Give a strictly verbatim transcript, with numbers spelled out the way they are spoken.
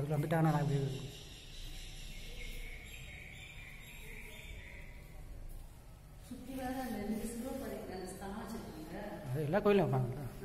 அதுக்குள்ள வந்துட்டாங்கன்னா நான் எப்படி சுற்றி வேற அந்த சிறுவ பறிக்கிற அந்த ஸ்தலம் வச்சுருக்காங்க. அது எல்லா கோயிலும் வைப்பாங்க.